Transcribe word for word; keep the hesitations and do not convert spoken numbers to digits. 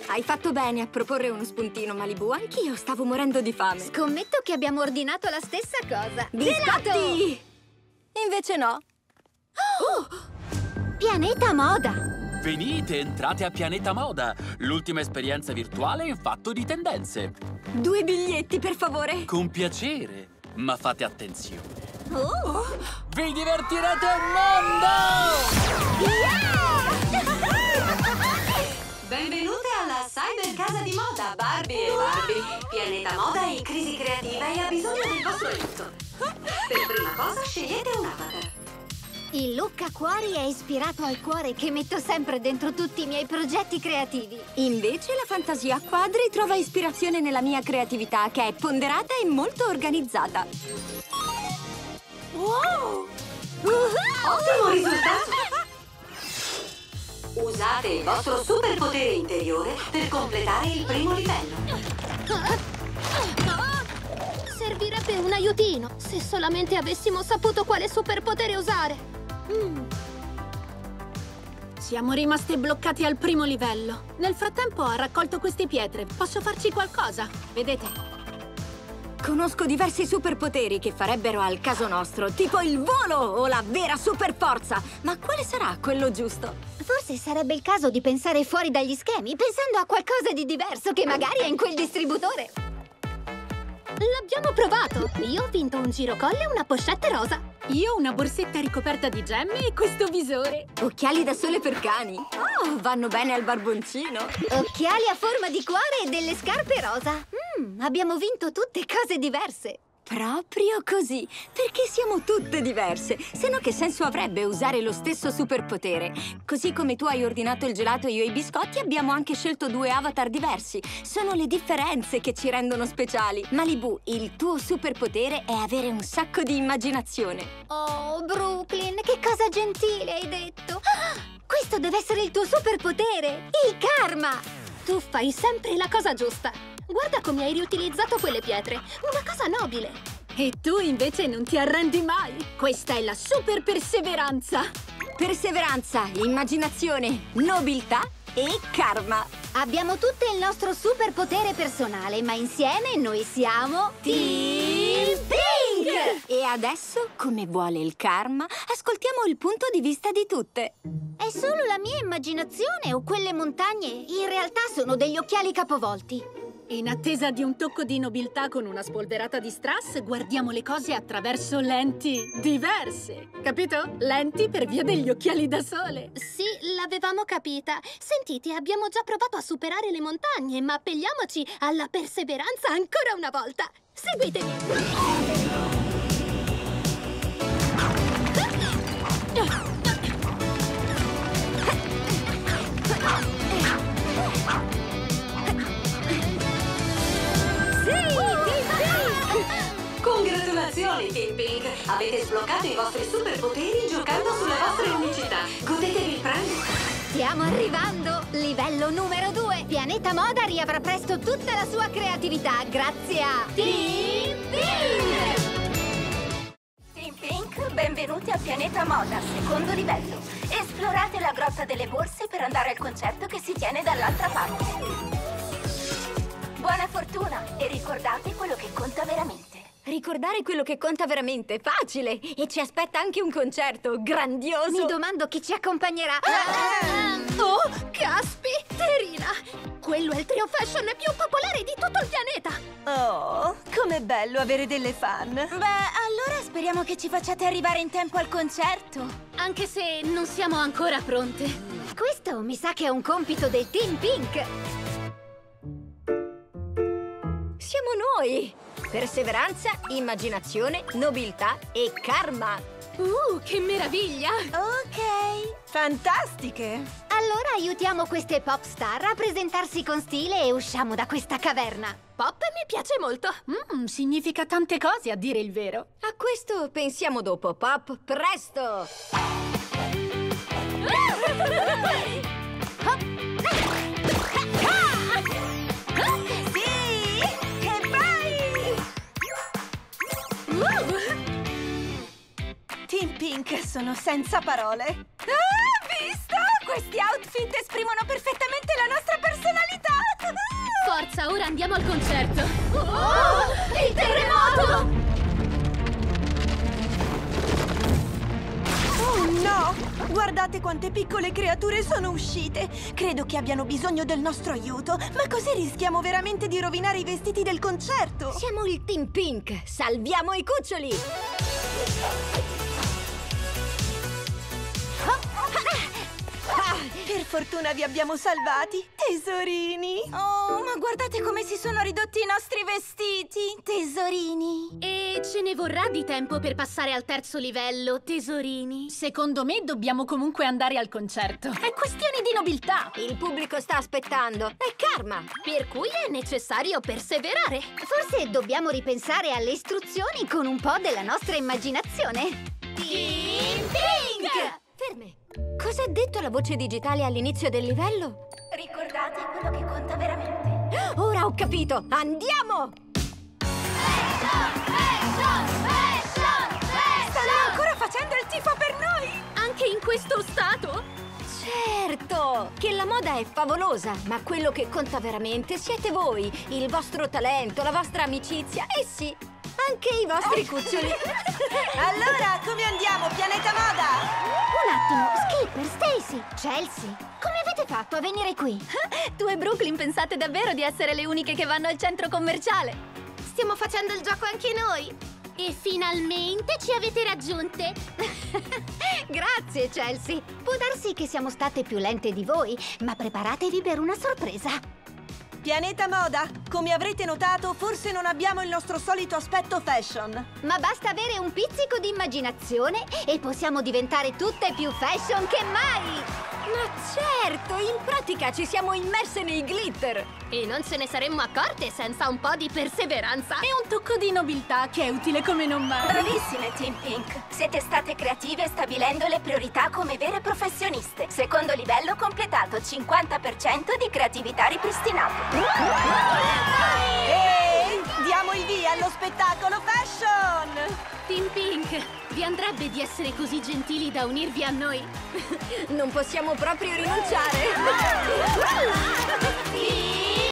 Hai fatto bene a proporre uno spuntino, Malibu. Anch'io stavo morendo di fame. Scommetto che abbiamo ordinato la stessa cosa. Biscotti! Invece no. Oh! Pianeta Moda! Venite, entrate a Pianeta Moda, l'ultima esperienza virtuale in fatto di tendenze. Due biglietti, per favore. Con piacere, ma fate attenzione. Oh! Vi divertirete un mondo! Yeah! Benvenute alla Cyber Casa di Moda, Barbie e Barbie. Pianeta Moda è in crisi creativa e ha bisogno del vostro aiuto. Per prima cosa scegliete un avatar. Il look a cuori è ispirato al cuore che metto sempre dentro tutti i miei progetti creativi. Invece la fantasia a quadri trova ispirazione nella mia creatività, che è ponderata e molto organizzata. Wow! Ottimo risultato! Usate il vostro superpotere interiore per completare il primo livello. Servirebbe un aiutino, se solamente avessimo saputo quale superpotere usare. Mm. Siamo rimasti bloccati al primo livello. Nel frattempo ha raccolto queste pietre. Posso farci qualcosa? Vedete? Conosco diversi superpoteri che farebbero al caso nostro, tipo il volo o la vera superforza. Ma quale sarà quello giusto? Forse sarebbe il caso di pensare fuori dagli schemi, pensando a qualcosa di diverso che magari è in quel distributore. L'abbiamo provato! Io ho vinto un girocollo e una pochette rosa. Io una borsetta ricoperta di gemme e questo visore. Occhiali da sole per cani. Oh, vanno bene al barboncino. Occhiali a forma di cuore e delle scarpe rosa. Mm, abbiamo vinto tutte cose diverse. Proprio così, perché siamo tutte diverse. Se no che senso avrebbe usare lo stesso superpotere? Così come tu hai ordinato il gelato e io i biscotti, abbiamo anche scelto due avatar diversi. Sono le differenze che ci rendono speciali. Malibu, il tuo superpotere è avere un sacco di immaginazione. Oh, Brooklyn, che cosa gentile hai detto. Ah, questo deve essere il tuo superpotere, il karma. Tu fai sempre la cosa giusta. Guarda come hai riutilizzato quelle pietre. Una cosa nobile. E tu invece non ti arrendi mai. Questa è la super perseveranza. Perseveranza, immaginazione, nobiltà e karma. Abbiamo tutte il nostro superpotere personale, ma insieme noi siamo Team Pink! E adesso, come vuole il karma, ascoltiamo il punto di vista di tutte. È solo la mia immaginazione o quelle montagne in realtà sono degli occhiali capovolti? In attesa di un tocco di nobiltà con una spolverata di strass, guardiamo le cose attraverso lenti diverse. Capito? Lenti per via degli occhiali da sole. Sì, l'avevamo capita. Sentite, abbiamo già provato a superare le montagne, ma appelliamoci alla perseveranza ancora una volta. Seguitemi! Congratulazioni, Team Pink! Avete sbloccato i vostri superpoteri giocando sulle vostre unicità. Godetevi il premio! Stiamo arrivando! Livello numero due! Pianeta Moda riavrà presto tutta la sua creatività grazie a Team Pink! Team Pink, benvenuti a Pianeta Moda, secondo livello. Esplorate la grotta delle borse per andare al concerto che si tiene dall'altra parte. Buona fortuna e ricordate quello che conta veramente. Ricordare quello che conta veramente, facile! E ci aspetta anche un concerto grandioso! Mi domando chi ci accompagnerà! Ah! Oh, caspiterina! Quello è il trio fashion più popolare di tutto il pianeta! Oh, com'è bello avere delle fan! Beh, allora speriamo che ci facciate arrivare in tempo al concerto! Anche se non siamo ancora pronte. Questo mi sa che è un compito del Team Pink! Siamo noi! Perseveranza, immaginazione, nobiltà e karma. Uh, che meraviglia! Ok, fantastiche! Allora aiutiamo queste pop star a presentarsi con stile e usciamo da questa caverna. Pop mi piace molto. Mm, significa tante cose, a dire il vero. A questo pensiamo dopo. Pop, presto! Team Pink sono senza parole. Ah, visto? Questi outfit esprimono perfettamente la nostra personalità. Andiamo al concerto! Oh, il terremoto! Oh no! Guardate quante piccole creature sono uscite! Credo che abbiano bisogno del nostro aiuto, ma così rischiamo veramente di rovinare i vestiti del concerto! Siamo il Team Pink! Salviamo i cuccioli! Per fortuna vi abbiamo salvati, tesorini! Oh, ma guardate come si sono ridotti i nostri vestiti, tesorini! E ce ne vorrà di tempo per passare al terzo livello, tesorini? Secondo me dobbiamo comunque andare al concerto. È questione di nobiltà! Il pubblico sta aspettando! È karma! Per cui è necessario perseverare. Forse dobbiamo ripensare alle istruzioni con un po' della nostra immaginazione. Team Pink! Ferme! Cosa ha detto la voce digitale all'inizio del livello? Ricordate quello che conta veramente. Ora ho capito! Andiamo! Stanno ancora facendo il tifo per noi! Anche in questo stato? Certo! Che la moda è favolosa, ma quello che conta veramente siete voi, il vostro talento, la vostra amicizia e sì, anche i vostri cuccioli. Allora, come andiamo, Pianeta Moda? Un attimo, Skipper, Stacy, Chelsea, come avete fatto a venire qui? Tu e Brooklyn pensate davvero di essere le uniche che vanno al centro commerciale? Stiamo facendo il gioco anche noi! E finalmente ci avete raggiunte! Grazie, Chelsea. Può darsi che siamo state più lente di voi, ma preparatevi per una sorpresa. Pianeta Moda, come avrete notato, forse non abbiamo il nostro solito aspetto fashion. Ma basta avere un pizzico di immaginazione e possiamo diventare tutte più fashion che mai! Ma certo, in pratica ci siamo immerse nei glitter. E non ce ne saremmo accorte senza un po' di perseveranza e un tocco di nobiltà che è utile come non mai. Bravissime, Team Pink! Siete state creative stabilendo le priorità come vere professioniste. Secondo livello completato, cinquanta per cento di creatività ripristinata. E diamo il via allo spettacolo fashion! Team Pink, vi andrebbe di essere così gentili da unirvi a noi? Non possiamo proprio rinunciare. Team